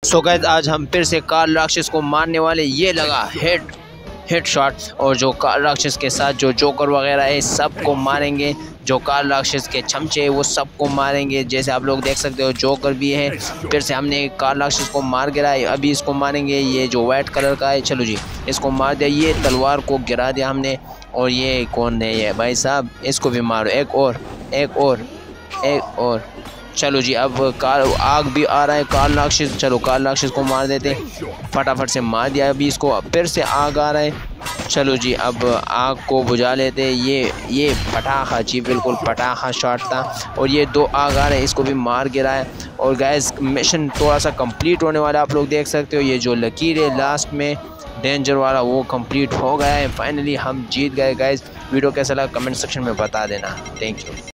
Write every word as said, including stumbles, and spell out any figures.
So guys आज हम फिर से कार्ल राक्षस को मारने वाले। ये लगा हेड हेड शॉट और जो कार्ल राक्षस के साथ जो जोकर वगैरह है सबको मारेंगे। जो कार्ल राक्षस के चमचे है वो सबको मारेंगे। जैसे आप लोग देख सकते हो जोकर भी है। फिर से हमने कार्ल राक्षस को मार गिरा है, अभी इसको मारेंगे। ये जो वाइट कलर का है, चलो जी इसको मार दिया। ये तलवार को गिरा दिया हमने। और ये कौन है ये भाई साहब, इसको भी मारो। एक और एक और एक और चलो जी। अब कार आग भी आ रहा है कार्ल राक्षस, चलो कार्ल राक्षस को मार देते। फटाफट से मार दिया। अभी इसको फिर से आग आ रहा है, चलो जी अब आग को बुझा लेते। ये ये पटाखा जी, बिल्कुल पटाखा शॉट था। और ये दो आग आ रहे हैं, इसको भी मार गिरा है। और गैस मिशन थोड़ा सा कंप्लीट होने वाला, आप लोग देख सकते हो। ये जो लकीर है लास्ट में डेंजर वाला वो कंप्लीट हो गया है। फाइनली हम जीत गए। गाइस वीडियो कैसा लगा कमेंट सेक्शन में बता देना। Thank you.